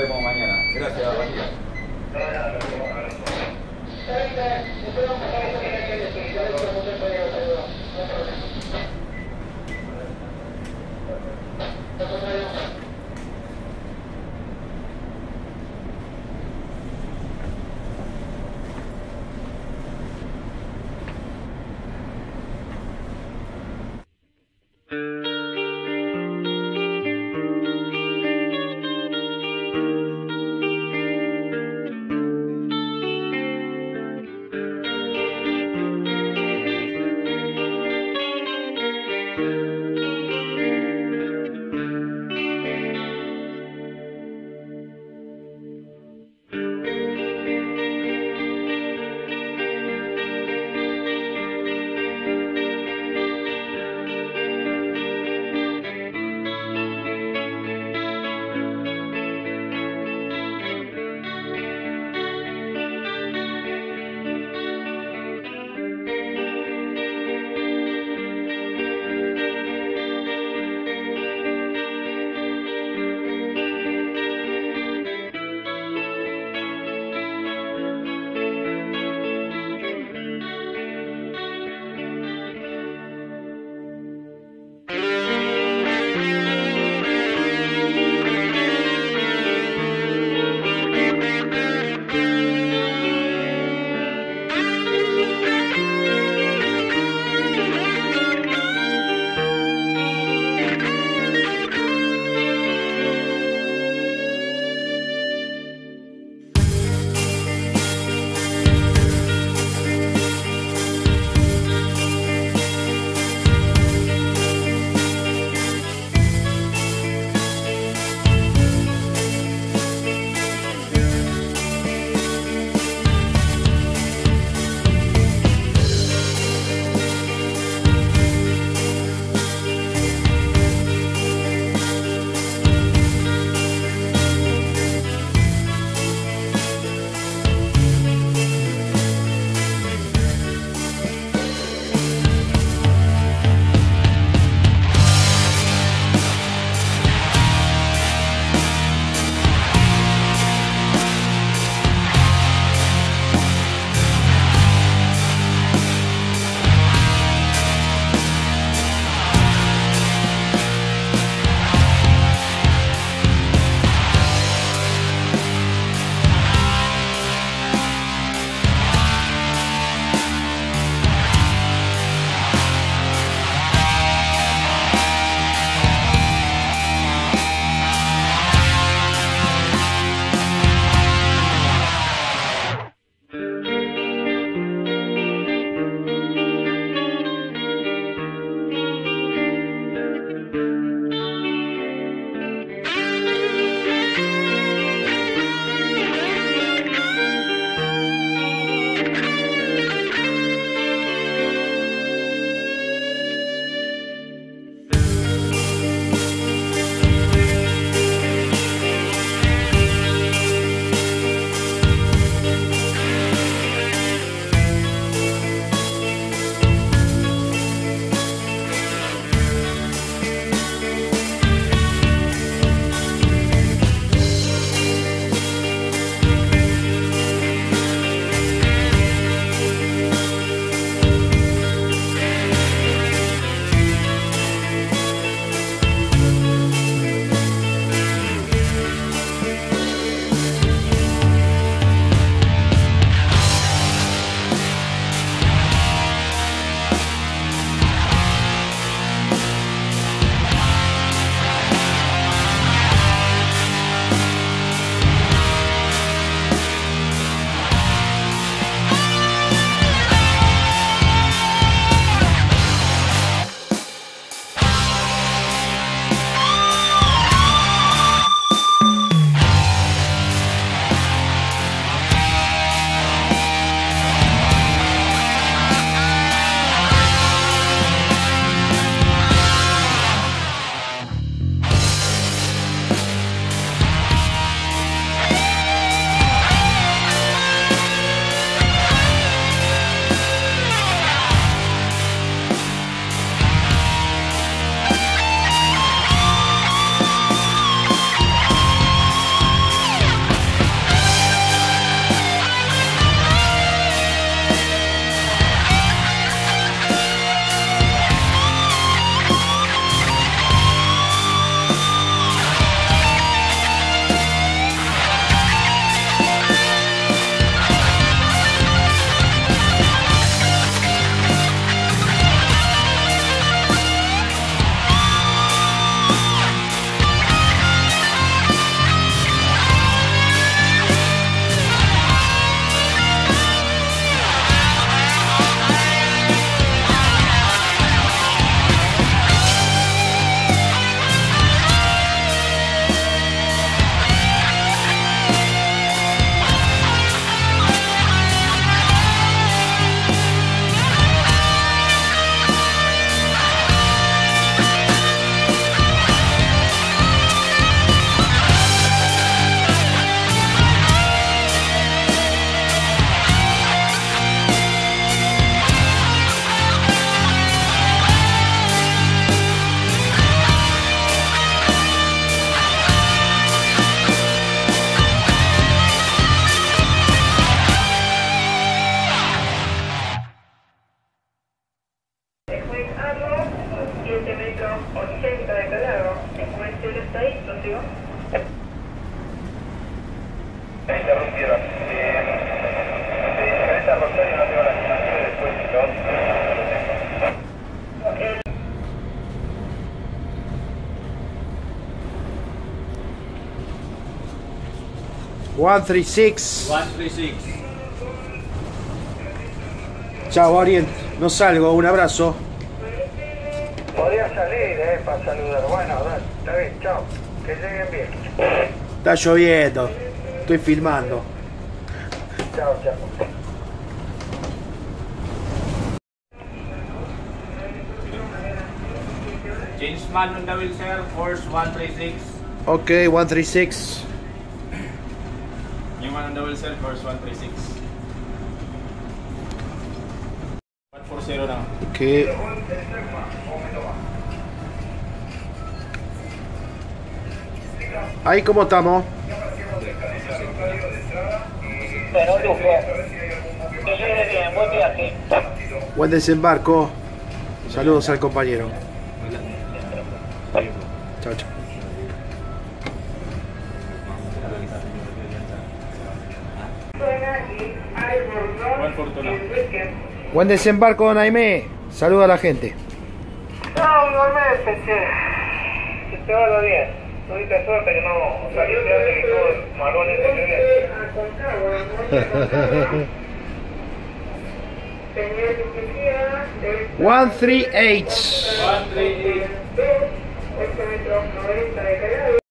vemos mañana. Gracias, Matías. 136. 136. Chao, Orient. No salgo. Un abrazo. Podría salir, para saludar. Bueno, dale, está bien, chao. Que lleguen bien. Está lloviendo. Estoy filmando. Chao, chao. James Man on the wheel, sir. Course 136. Ok, 136. New man on the wheel, sir. Course 136. 140 now. Ok. Ahí, ¿cómo estamos? Bueno, Lujo. Que llegue bien, buen viaje. Buen desembarco. Saludos al compañero. Chao, chao. Buen desembarco, don Aimé. Saluda a la gente. No, igualmente, que te vaya bien. Tuviste suerte que no saliste antes que todo el marrón ese que 138. 138.